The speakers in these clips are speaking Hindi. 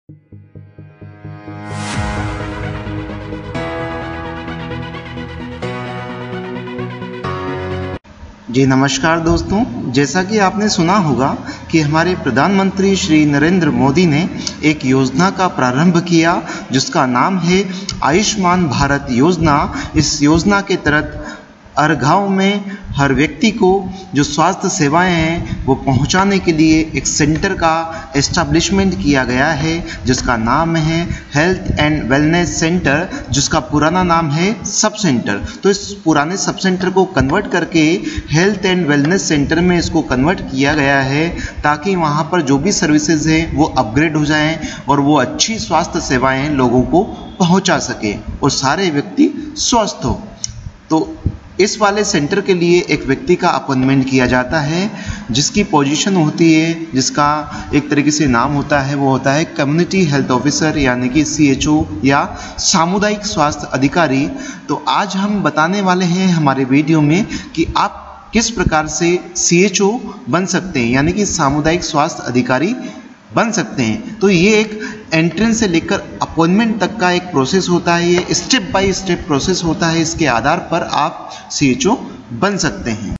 जी नमस्कार दोस्तों, जैसा कि आपने सुना होगा कि हमारे प्रधानमंत्री श्री नरेंद्र मोदी ने एक योजना का प्रारंभ किया जिसका नाम है आयुष्मान भारत योजना। इस योजना के तहत हर गांव में हर व्यक्ति को जो स्वास्थ्य सेवाएं हैं वो पहुंचाने के लिए एक सेंटर का एस्टैब्लिशमेंट किया गया है जिसका नाम है हेल्थ एंड वेलनेस सेंटर, जिसका पुराना नाम है सब सेंटर। तो इस पुराने सब सेंटर को कन्वर्ट करके हेल्थ एंड वेलनेस सेंटर में इसको कन्वर्ट किया गया है ताकि वहाँ पर जो भी सर्विसेज हैं वो अपग्रेड हो जाएं और वो अच्छी स्वास्थ्य सेवाएं लोगों को पहुँचा सके और सारे व्यक्ति स्वस्थ हो। तो इस वाले सेंटर के लिए एक व्यक्ति का अपॉइंटमेंट किया जाता है जिसकी पोजीशन होती है, जिसका एक तरीके से नाम होता है, वो होता है कम्युनिटी हेल्थ ऑफिसर यानी कि CHO या सामुदायिक स्वास्थ्य अधिकारी। तो आज हम बताने वाले हैं हमारे वीडियो में कि आप किस प्रकार से CHO बन सकते हैं यानी कि सामुदायिक स्वास्थ्य अधिकारी बन सकते हैं। तो ये एक एंट्रेंस से लेकर अपॉइंटमेंट तक का एक प्रोसेस होता है, ये स्टेप बाय स्टेप प्रोसेस होता है। इसके आधार पर आप CHO बन सकते हैं।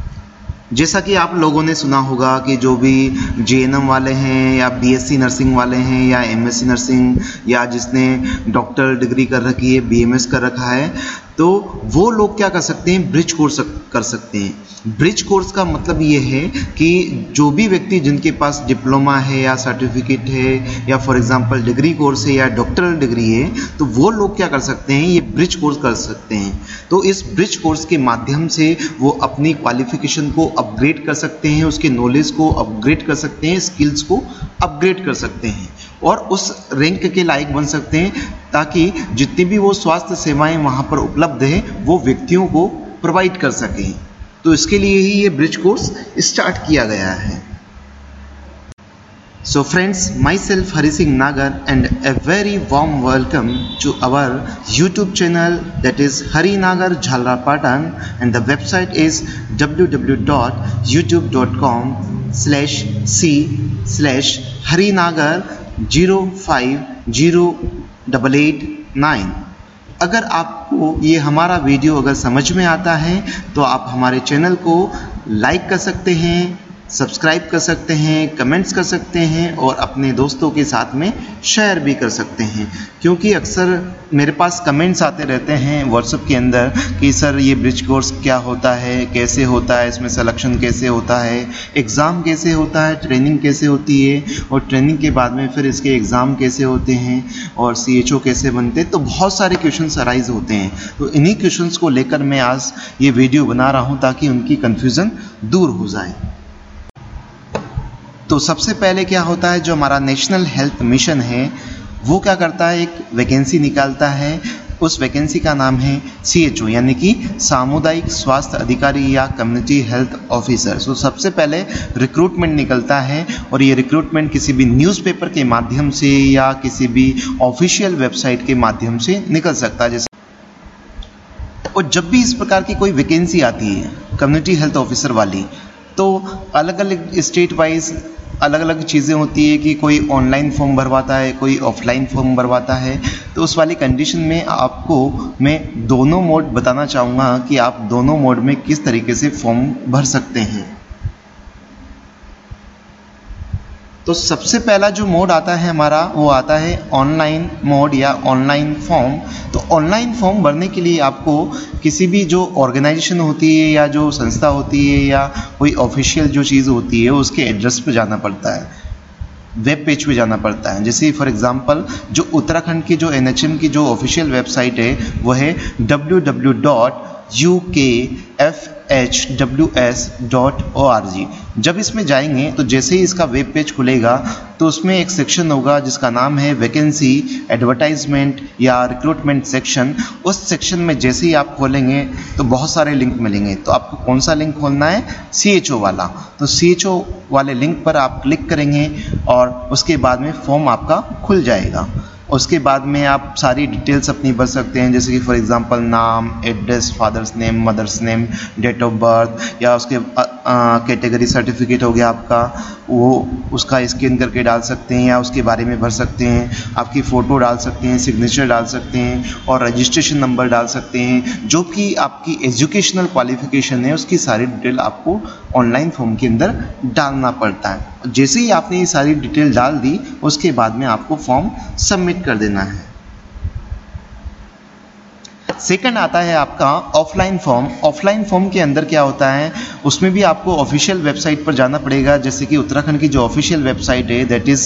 जैसा कि आप लोगों ने सुना होगा कि जो भी JNM वाले हैं या BSc नर्सिंग वाले हैं या MSc नर्सिंग या जिसने डॉक्टर डिग्री कर रखी है, BMS कर रखा है, तो वो लोग क्या कर सकते हैं, ब्रिज कोर्स कर सकते हैं। ब्रिज कोर्स का मतलब ये है कि जो भी व्यक्ति जिनके पास डिप्लोमा है या सर्टिफिकेट है या फॉर एग्जांपल डिग्री कोर्स है या डॉक्टरल डिग्री है, तो वो लोग क्या कर सकते हैं, ये ब्रिज कोर्स कर सकते हैं। तो इस ब्रिज कोर्स के माध्यम से वो अपनी क्वालिफिकेशन को अपग्रेड कर सकते हैं, उसके नॉलेज को अपग्रेड कर सकते हैं, स्किल्स को अपग्रेड कर सकते हैं और उस रैंक के लायक बन सकते हैं ताकि जितनी भी वो स्वास्थ्य सेवाएं वहाँ पर उपलब्ध है वो व्यक्तियों को प्रोवाइड कर सकें। तो इसके लिए ही ये ब्रिज कोर्स स्टार्ट किया गया है। So friends, myself Hari Singh Nagar and a very warm welcome to our YouTube channel that is Hari Nagar Jhalra Patan and the website is www.youtube.com/C/harinagar050889। अगर आपको ये हमारा वीडियो अगर समझ में आता है तो आप हमारे चैनल को लाइक कर सकते हैं, सब्सक्राइब कर सकते हैं, कमेंट्स कर सकते हैं और अपने दोस्तों के साथ में शेयर भी कर सकते हैं। क्योंकि अक्सर मेरे पास कमेंट्स आते रहते हैं व्हाट्सएप के अंदर कि सर ये ब्रिज कोर्स क्या होता है, कैसे होता है, इसमें सिलेक्शन कैसे होता है, एग्ज़ाम कैसे होता है, ट्रेनिंग कैसे होती है और ट्रेनिंग के बाद में फिर इसके एग्ज़ाम कैसे होते हैं और CHO कैसे बनते हैं। तो बहुत सारे क्वेश्चंस अराइज होते हैं। तो इन्हीं क्वेश्चंस को लेकर मैं आज ये वीडियो बना रहा हूँ ताकि उनकी कन्फ्यूज़न दूर हो जाए। तो सबसे पहले क्या होता है, जो हमारा नेशनल हेल्थ मिशन है वो क्या करता है, एक वैकेंसी निकालता है। उस वैकेंसी का नाम है CHO यानी कि सामुदायिक स्वास्थ्य अधिकारी या कम्युनिटी हेल्थ ऑफिसर। सो सबसे पहले रिक्रूटमेंट निकलता है और ये रिक्रूटमेंट किसी भी न्यूज़पेपर के माध्यम से या किसी भी ऑफिशियल वेबसाइट के माध्यम से निकल सकता है। जैसे और जब भी इस प्रकार की कोई वैकेंसी आती है कम्युनिटी हेल्थ ऑफिसर वाली, तो अलग अलग स्टेट वाइज अलग अलग चीज़ें होती है कि कोई ऑनलाइन फॉर्म भरवाता है, कोई ऑफलाइन फॉर्म भरवाता है। तो उस वाली कंडीशन में आपको मैं दोनों मोड बताना चाहूँगा कि आप दोनों मोड में किस तरीके से फॉर्म भर सकते हैं। तो सबसे पहला जो मोड आता है हमारा वो आता है ऑनलाइन मोड या ऑनलाइन फॉर्म। तो ऑनलाइन फॉर्म भरने के लिए आपको किसी भी जो ऑर्गेनाइजेशन होती है या जो संस्था होती है या कोई ऑफिशियल जो चीज़ होती है उसके एड्रेस पे जाना पड़ता है, वेब पेज पे जाना पड़ता है। जैसे फॉर एग्जांपल जो उत्तराखंड की जो NHM की जो ऑफिशियल वेबसाइट है वो है www.ukfhws.org। जब इसमें जाएंगे तो जैसे ही इसका वेब पेज खुलेगा तो उसमें एक सेक्शन होगा जिसका नाम है वैकेंसी एडवर्टाइजमेंट या रिक्रूटमेंट सेक्शन। उस सेक्शन में जैसे ही आप खोलेंगे तो बहुत सारे लिंक मिलेंगे। तो आपको कौन सा लिंक खोलना है, CHO वाला। तो CHO वाले लिंक पर आप क्लिक करेंगे और उसके बाद में फॉर्म आपका खुल जाएगा। उसके बाद में आप सारी डिटेल्स अपनी भर सकते हैं, जैसे कि फॉर एग्जांपल नाम, address, father's name, mother's name, date of birth, या उसके कैटेगरी सर्टिफिकेट हो गया आपका, वो उसका स्कैन करके डाल सकते हैं या उसके बारे में भर सकते हैं। आपकी फ़ोटो डाल सकते हैं, सिग्नेचर डाल सकते हैं और रजिस्ट्रेशन नंबर डाल सकते हैं। जो कि आपकी एजुकेशनल क्वालिफिकेशन है उसकी सारी डिटेल आपको ऑनलाइन फॉर्म के अंदर डालना पड़ता है। जैसे ही आपने ये सारी डिटेल डाल दी उसके बाद में आपको फॉर्म सबमिट कर देना है। सेकंड आता है आपका ऑफलाइन फॉर्म। ऑफलाइन फॉर्म के अंदर क्या होता है, उसमें भी आपको ऑफिशियल वेबसाइट पर जाना पड़ेगा, जैसे कि उत्तराखंड की जो ऑफिशियल वेबसाइट है दैट इज़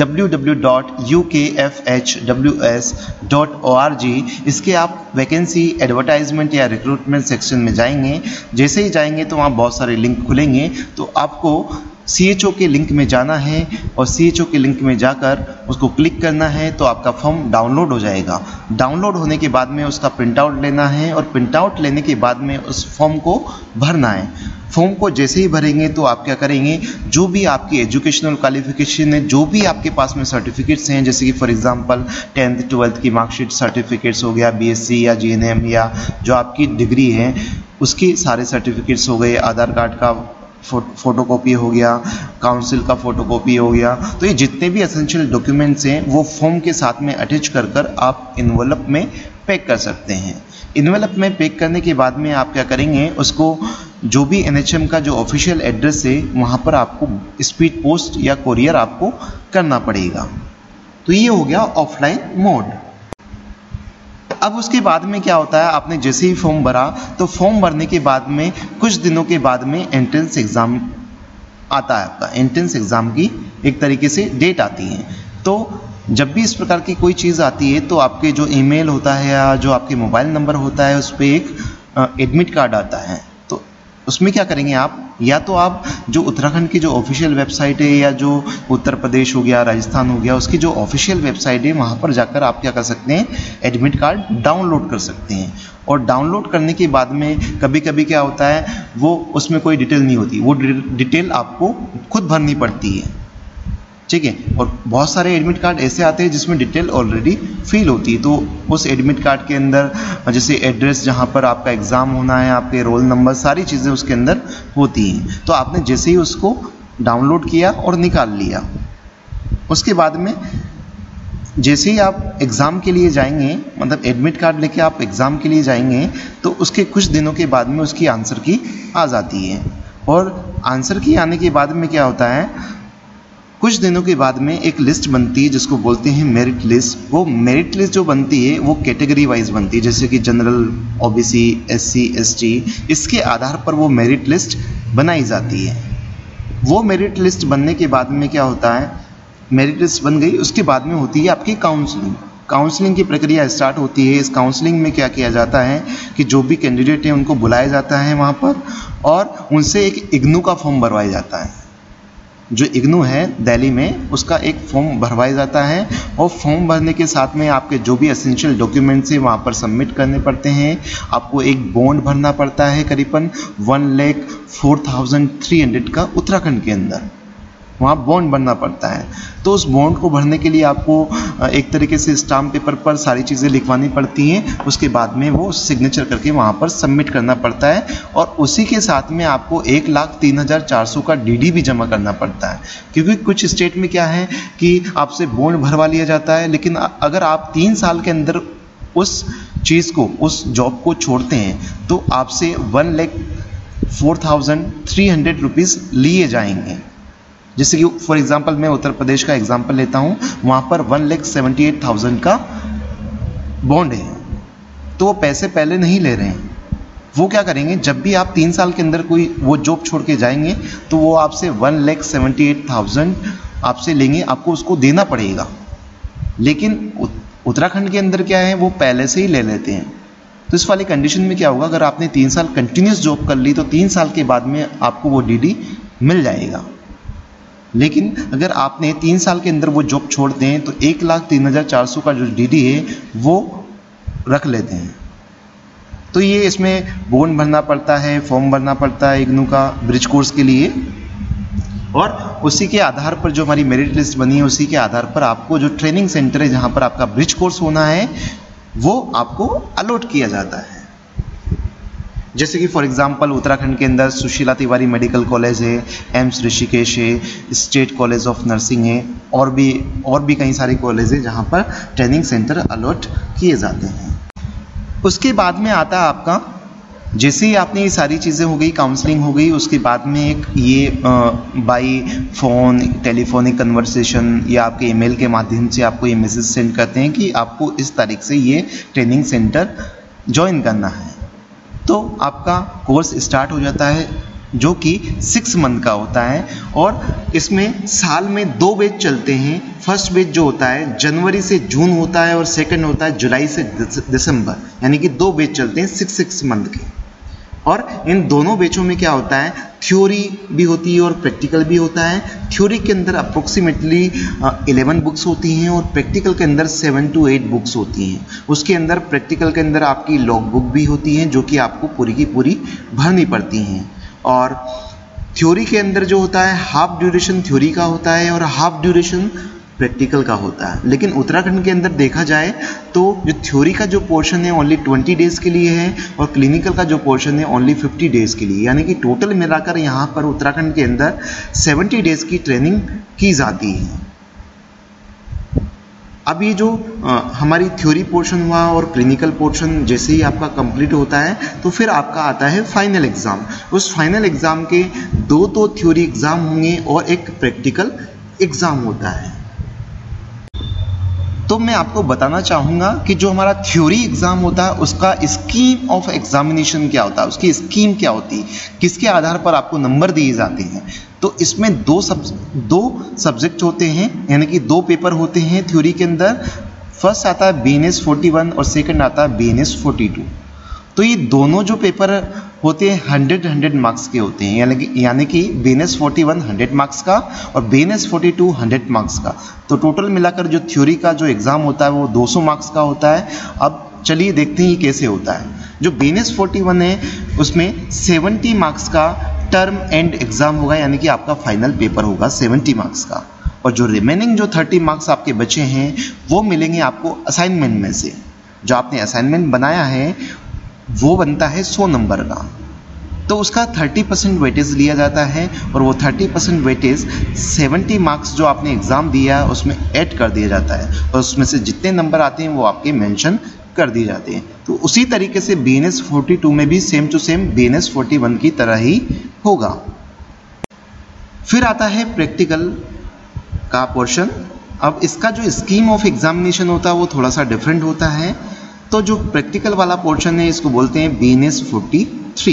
www.ukfhws.org। इसके आप वैकेंसी, एडवर्टाइजमेंट या रिक्रूटमेंट सेक्शन में जाएंगे। जैसे ही जाएंगे तो वहाँ बहुत सारे लिंक खुलेंगे, तो आपको CHO के लिंक में जाना है और CHO के लिंक में जाकर उसको क्लिक करना है तो आपका फॉर्म डाउनलोड हो जाएगा। डाउनलोड होने के बाद में उसका प्रिंट आउट लेना है और प्रिंट आउट लेने के बाद में उस फॉर्म को भरना है। फॉर्म को जैसे ही भरेंगे तो आप क्या करेंगे, जो भी आपकी एजुकेशनल क्वालिफिकेशन है, जो भी आपके पास में सर्टिफिकेट्स हैं, जैसे कि फॉर एग्जांपल 10th 12th की मार्कशीट सर्टिफिकेट्स हो गया, BSc या GNM या जो आपकी डिग्री है उसके सारे सर्टिफिकेट्स हो गए, आधार कार्ड का फोटोकॉपी हो गया, काउंसिल का फोटोकॉपी हो गया, तो ये जितने भी एसेंशियल डॉक्यूमेंट्स हैं वो फॉर्म के साथ में अटैच कर आप इन्वेलप में पैक कर सकते हैं। इन्वेलप में पैक करने के बाद में आप क्या करेंगे, उसको जो भी NHM का जो ऑफिशियल एड्रेस है वहाँ पर आपको स्पीड पोस्ट या कोरियर आपको करना पड़ेगा। तो ये हो गया ऑफलाइन मोड। अब उसके बाद में क्या होता है, आपने जैसे ही फॉर्म भरा तो फॉर्म भरने के बाद में कुछ दिनों के बाद में एंट्रेंस एग्ज़ाम आता है। आपका एंट्रेंस एग्ज़ाम की एक तरीके से डेट आती है। तो जब भी इस प्रकार की कोई चीज़ आती है तो आपके जो ईमेल होता है या जो आपके मोबाइल नंबर होता है उस पर एक एडमिट कार्ड आता है। तो उसमें क्या करेंगे आप, या तो आप जो उत्तराखंड की जो ऑफिशियल वेबसाइट है या जो उत्तर प्रदेश हो गया, राजस्थान हो गया, उसकी जो ऑफिशियल वेबसाइट है वहाँ पर जाकर आप क्या कर सकते हैं, एडमिट कार्ड डाउनलोड कर सकते हैं। और डाउनलोड करने के बाद में कभी कभी क्या होता है, वो उसमें कोई डिटेल नहीं होती, वो डिटेल आपको खुद भरनी पड़ती है, ठीक है। और बहुत सारे एडमिट कार्ड ऐसे आते हैं जिसमें डिटेल ऑलरेडी फिल होती है। तो उस एडमिट कार्ड के अंदर जैसे एड्रेस, जहाँ पर आपका एग्ज़ाम होना है, आपके रोल नंबर, सारी चीज़ें उसके अंदर होती हैं। तो आपने जैसे ही उसको डाउनलोड किया और निकाल लिया, उसके बाद में जैसे ही आप एग्ज़ाम के लिए जाएंगे, मतलब एडमिट कार्ड लेके आप एग्ज़ाम के लिए जाएंगे, तो उसके कुछ दिनों के बाद में उसकी आंसर की आ जाती है। और आंसर की आने के बाद में क्या होता है, कुछ दिनों के बाद में एक लिस्ट बनती है जिसको बोलते हैं मेरिट लिस्ट। वो मेरिट लिस्ट जो बनती है वो कैटेगरी वाइज बनती है, जैसे कि जनरल, OBC, SC, ST, इसके आधार पर वो मेरिट लिस्ट बनाई जाती है। वो मेरिट लिस्ट बनने के बाद में क्या होता है, मेरिट लिस्ट बन गई, उसके बाद में होती है आपकी काउंसलिंग। काउंसलिंग की प्रक्रिया स्टार्ट होती है। इस काउंसलिंग में क्या किया जाता है कि जो भी कैंडिडेट हैं उनको बुलाया जाता है वहाँ पर और उनसे एक इग्नू का फॉर्म भरवाया जाता है। जो इग्नू है दिल्ली में, उसका एक फॉर्म भरवाया जाता है और फॉर्म भरने के साथ में आपके जो भी एसेंशियल डॉक्यूमेंट्स हैं वहाँ पर सबमिट करने पड़ते हैं। आपको एक बॉन्ड भरना पड़ता है करीबन 1,04,300 का उत्तराखंड के अंदर, वहाँ बॉन्ड भरना पड़ता है। तो उस बॉन्ड को भरने के लिए आपको एक तरीके से स्टाम्प पेपर पर सारी चीज़ें लिखवानी पड़ती हैं, उसके बाद में वो सिग्नेचर करके वहाँ पर सबमिट करना पड़ता है। और उसी के साथ में आपको 1,03,400 का DD भी जमा करना पड़ता है, क्योंकि कुछ स्टेट में क्या है कि आपसे बॉन्ड भरवा लिया जाता है, लेकिन अगर आप 3 साल के अंदर उस चीज़ को, उस जॉब को छोड़ते हैं तो आपसे 1,04,300 रुपीज़ लिए जाएंगे। जैसे कि फॉर एग्जांपल मैं उत्तर प्रदेश का एग्जांपल लेता हूँ, वहाँ पर 1,78,000 का बॉन्ड है, तो वो पैसे पहले नहीं ले रहे हैं। वो क्या करेंगे, जब भी आप 3 साल के अंदर कोई वो जॉब छोड़ के जाएंगे तो वो आपसे 1,78,000 आपसे लेंगे, आपको उसको देना पड़ेगा। लेकिन उत्तराखंड के अंदर क्या है, वो पहले से ही ले लेते हैं। तो इस वाली कंडीशन में क्या होगा, अगर आपने 3 साल कंटिन्यूस जॉब कर ली तो 3 साल के बाद में आपको वो DD मिल जाएगा। लेकिन अगर आपने 3 साल के अंदर वो जॉब छोड़ दें तो 1,03,400 का जो DD है वो रख लेते हैं। तो ये इसमें बॉन्ड भरना पड़ता है, फॉर्म भरना पड़ता है इग्नू का ब्रिज कोर्स के लिए। और उसी के आधार पर जो हमारी मेरिट लिस्ट बनी है उसी के आधार पर आपको जो ट्रेनिंग सेंटर है जहाँ पर आपका ब्रिज कोर्स होना है वो आपको अलॉट किया जाता है। जैसे कि फॉर एग्जांपल उत्तराखंड के अंदर सुशीला तिवारी मेडिकल कॉलेज है, एम्स ऋषिकेश है, स्टेट कॉलेज ऑफ नर्सिंग है, और भी कई सारे कॉलेज है जहाँ पर ट्रेनिंग सेंटर अलॉट किए जाते हैं। उसके बाद में आता है आपका, जैसे ही आपने ये सारी चीज़ें हो गई, काउंसलिंग हो गई, उसके बाद में एक ये बाई फोन टेलीफोनिक कन्वर्सेशन या आपके ईमेल के माध्यम से आपको ये मैसेज सेंड करते हैं कि आपको इस तारीख से ये ट्रेनिंग सेंटर ज्वाइन करना है। तो आपका कोर्स स्टार्ट हो जाता है जो कि 6 मंथ का होता है, और इसमें साल में 2 बैच चलते हैं। फर्स्ट बैच जो होता है जनवरी से जून होता है और सेकंड होता है जुलाई से दिसंबर, यानी कि 2 बैच चलते हैं 6 मंथ के। और इन दोनों बैचों में क्या होता है, थ्योरी भी होती है और प्रैक्टिकल भी होता है। थ्योरी के अंदर अप्रोक्सीमेटली 11 बुक्स होती हैं और प्रैक्टिकल के अंदर 7 to 8 बुक्स होती हैं। उसके अंदर प्रैक्टिकल के अंदर आपकी लॉग बुक भी होती है जो कि आपको पूरी की पूरी भरनी पड़ती हैं। और थ्योरी के अंदर जो होता है हाफ ड्यूरेशन थ्योरी का होता है और हाफ ड्यूरेशन प्रैक्टिकल का होता है। लेकिन उत्तराखंड के अंदर देखा जाए तो जो थ्योरी का जो पोर्शन है ओनली 20 डेज के लिए है और क्लिनिकल का जो पोर्शन है ओनली 50 डेज के लिए, यानी कि टोटल मिलाकर यहाँ पर उत्तराखंड के अंदर 70 डेज की ट्रेनिंग की जाती है। अब ये जो हमारी थ्योरी पोर्शन हुआ और क्लिनिकल पोर्शन जैसे ही आपका कंप्लीट होता है तो फिर आपका आता है फाइनल एग्ज़ाम। उस फाइनल एग्ज़ाम के 2 तो थ्योरी एग्ज़ाम होंगे और एक प्रैक्टिकल एग्ज़ाम होता है। तो मैं आपको बताना चाहूँगा कि जो हमारा थ्योरी एग्ज़ाम होता है उसका स्कीम ऑफ एग्जामिनेशन क्या होता है, उसकी स्कीम क्या होती है, किसके आधार पर आपको नंबर दिए जाते हैं। तो इसमें 2 सब्जेक्ट होते हैं, यानी कि 2 पेपर होते हैं थ्योरी के अंदर। फर्स्ट आता है BNS 41 और सेकंड आता है BNS 42। तो ये दोनों जो पेपर होते हैं 100 मार्क्स के होते हैं, यानी कि BNS 41 100 मार्क्स का और BNS 42 100 मार्क्स का। तो टोटल मिलाकर जो थ्योरी का जो एग्ज़ाम होता है वो 200 मार्क्स का होता है। अब चलिए देखते हैं ये कैसे होता है। जो BNS 41 है उसमें 70 मार्क्स का टर्म एंड एग्ज़ाम होगा, यानी कि आपका फाइनल पेपर होगा 70 मार्क्स का, और जो रिमेनिंग जो 30 मार्क्स आपके बचे हैं वो मिलेंगे आपको असाइनमेंट में से। जो आपने असाइनमेंट बनाया है वो बनता है 100 नंबर का, तो उसका 30% वेटेज लिया जाता है और वो 30% वेटेज 70 मार्क्स जो आपने एग्ज़ाम दिया है उसमें ऐड कर दिया जाता है और उसमें से जितने नंबर आते हैं वो आपके मेंशन कर दिए जाते हैं। तो उसी तरीके से BNS 42 में भी सेम टू सेम BNS 41 की तरह ही होगा। फिर आता है प्रैक्टिकल का पोर्शन। अब इसका जो स्कीम ऑफ एग्जामिनेशन होता है वो थोड़ा सा डिफरेंट होता है। तो जो प्रैक्टिकल वाला पोर्शन है इसको बोलते हैं BNS 43।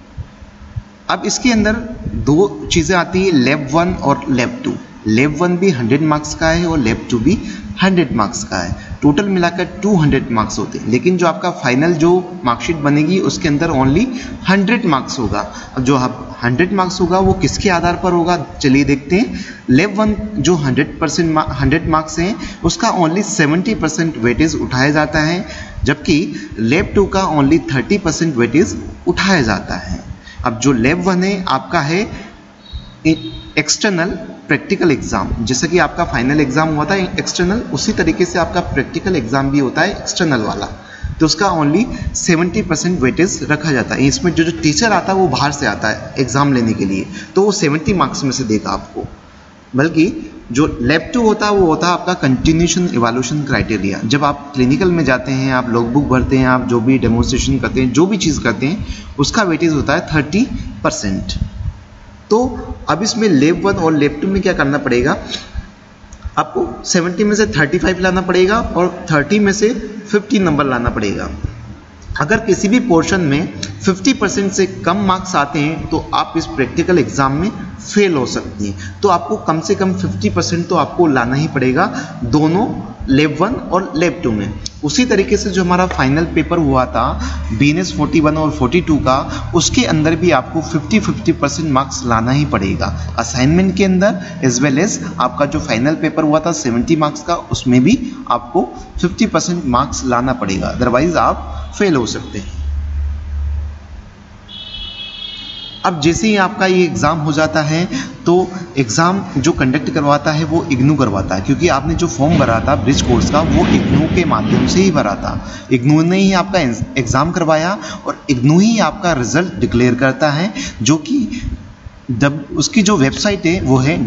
अब इसके अंदर 2 चीज़ें आती है, लैब 1 और लैब 2। लैब 1 भी 100 मार्क्स का है और लैब 2 भी 100 मार्क्स का है। टोटल मिलाकर 200 मार्क्स होते हैं। लेकिन जो आपका फाइनल जो मार्कशीट बनेगी उसके अंदर ओनली 100 मार्क्स होगा। अब जो 100 मार्क्स होगा वो किसके आधार पर होगा, चलिए देखते हैं। लैब 1 जो 100 मार्क्स हैं उसका ओनली 70% वेटेज उठाया जाता है, जबकि लैब 2 का ओनली 30% वेटेज उठाया जाता है। अब जो लैब 1 है आपका है एक्सटर्नल प्रैक्टिकल एग्जाम। जैसे कि आपका फाइनल एग्जाम हुआ था एक्सटर्नल, उसी तरीके से आपका प्रैक्टिकल एग्जाम भी होता है एक्सटर्नल वाला। तो उसका ओनली 70% वेटेज रखा जाता है। इसमें जो टीचर आता है वो बाहर से आता है एग्जाम लेने के लिए, तो वो 70 मार्क्स में से देगा आपको। बल्कि जो लैब 2 होता है वो होता है आपका कंटिन्यूशन इवैल्यूएशन क्राइटेरिया। जब आप क्लिनिकल में जाते हैं, आप लॉग बुक भरते हैं, आप जो भी डेमोन्स्ट्रेशन करते हैं, जो भी चीज़ करते हैं, उसका वेटेज होता है 30%। तो अब इसमें लैब 1 और लैब 2 में क्या करना पड़ेगा, आपको 70 में से 35 लाना पड़ेगा और 30 में से 50 नंबर लाना पड़ेगा। अगर किसी भी पोर्शन में 50% से कम मार्क्स आते हैं तो आप इस प्रैक्टिकल एग्जाम में फेल हो सकती हैं। तो आपको कम से कम 50% तो आपको लाना ही पड़ेगा दोनों लैब 1 और लैब 2 में। उसी तरीके से जो हमारा फाइनल पेपर हुआ था BNS 41 और 42 का, उसके अंदर भी आपको 50% मार्क्स लाना ही पड़ेगा असाइनमेंट के अंदर, एज वेल एज आपका जो फाइनल पेपर हुआ था 70 मार्क्स का, उसमें भी आपको 50% मार्क्स लाना पड़ेगा, अदरवाइज आप फेल हो सकते हैं। अब जैसे ही आपका ये एग्ज़ाम हो जाता है तो एग्ज़ाम जो कंडक्ट करवाता है वो इग्नू करवाता है, क्योंकि आपने जो फॉर्म भरा था ब्रिज कोर्स का वो इग्नू के माध्यम से ही भरा था। इग्नू ने ही आपका एग्ज़ाम करवाया और इग्नू ही आपका रिज़ल्ट डिक्लेयर करता है, जो कि उसकी जो वेबसाइट है वो है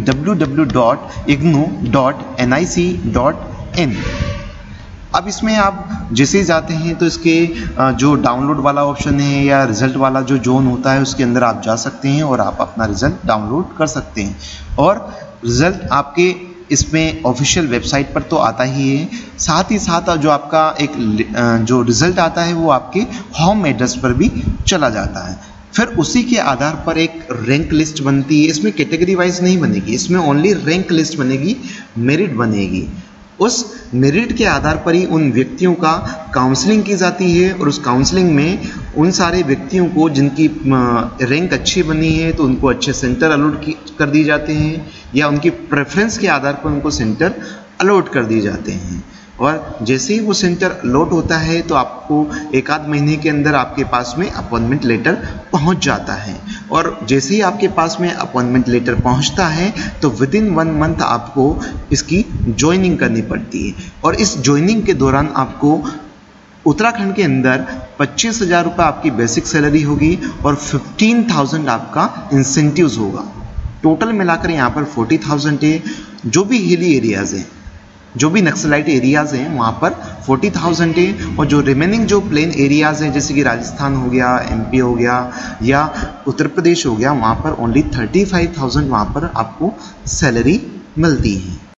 www.ignou.nic.in। अब इसमें आप जैसे ही जाते हैं तो इसके जो डाउनलोड वाला ऑप्शन है या रिज़ल्ट वाला जो जोन होता है उसके अंदर आप जा सकते हैं और आप अपना रिज़ल्ट डाउनलोड कर सकते हैं। और रिज़ल्ट आपके इसमें ऑफिशियल वेबसाइट पर तो आता ही है, साथ ही साथ जो आपका एक जो रिज़ल्ट आता है वो आपके होम एड्रेस पर भी चला जाता है। फिर उसी के आधार पर एक रैंक लिस्ट बनती है। इसमें कैटेगरी वाइज नहीं बनेगी, इसमें ओनली रैंक लिस्ट बनेगी, मेरिट बनेगी। उस मेरिट के आधार पर ही उन व्यक्तियों का काउंसलिंग की जाती है और उस काउंसलिंग में उन सारे व्यक्तियों को जिनकी रैंक अच्छी बनी है तो उनको अच्छे सेंटर अलॉट कर दिए जाते हैं, या उनकी प्रेफरेंस के आधार पर उनको सेंटर अलॉट कर दिए जाते हैं। और जैसे ही वो सेंटर अलॉट होता है तो आपको एक आध महीने के अंदर आपके पास में अपॉइंटमेंट लेटर पहुंच जाता है। और जैसे ही आपके पास में अपॉइंटमेंट लेटर पहुंचता है तो विदिन 1 मंथ आपको इसकी ज्वाइनिंग करनी पड़ती है। और इस ज्वाइनिंग के दौरान आपको उत्तराखंड के अंदर 25,000 रुपये आपकी बेसिक सैलरी होगी और 15,000 आपका इंसेंटिव्स होगा। टोटल मिलाकर यहाँ पर 40,000 है। जो भी हिली एरियाज़ हैं, जो भी नक्सलाइट एरियाज़ हैं वहाँ पर 40,000 है, और जो रिमेनिंग जो प्लेन एरियाज़ हैं जैसे कि राजस्थान हो गया, MP हो गया या उत्तर प्रदेश हो गया, वहाँ पर ओनली 35,000 वहाँ पर आपको सैलरी मिलती है।